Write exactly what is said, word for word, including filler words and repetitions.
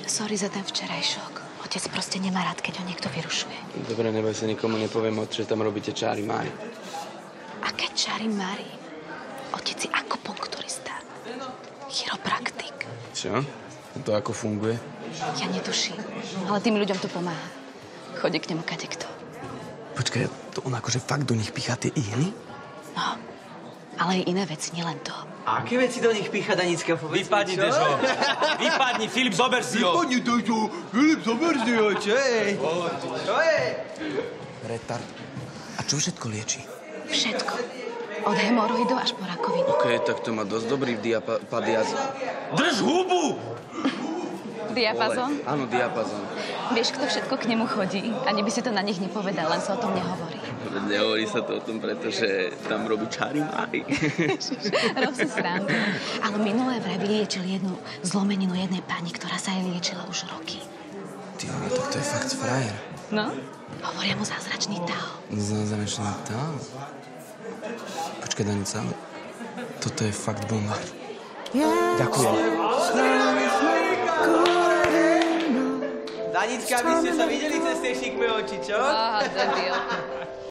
Sorry za ten včerajšok. Otec proste nemá rád, keď ho niekto vyrušuje. Dobre, neboj sa, nikomu nepoviem, že tam robíte čári mári. Aké čári mári? Otec si akupunkturista. Chiropraktik. Čo? To ako funguje? Ja netuším, ale tým ľuďom to pomáha. Chodí k nemu kadekto. Počkaj, to on akože fakt do nich pícha tie ihly? No, ale aj iné veci, nielen to. A aké veci do nich pícha, Danicka? Vypadni, Dežo. Vypadni, Filip, zober si ho. Vypadni, Dežo. Filip, zober si ho, čo je? Čo je? Retard. A čo všetko lieči? Všetko. Od hemoroidov až po rakovinu. OK, tak to má dosť dobrý diapadiaz. Drž hubu! Diapazon? Áno, diapazon. Vieš, kto všetko k nemu chodí? Ani by si to na nich nepovedal, len sa o tom nehovorí. Nehovorí sa to o tom, pretože tam robí čári mári. Rob si srandu. Ale minulé vraj vyliečil jednu zlomeninu jednej pani, ktorá sa jej liečila už roky. Ty, no tak to je fakt frajer. No? Hovoria mu zázračný Tao. Zázračný Tao? Počkaj, Danica, ale toto je fakt bomba. Ďakujem. Danicka, vy ste sa videli cez tie šikmé oči, čo? Aha, debil.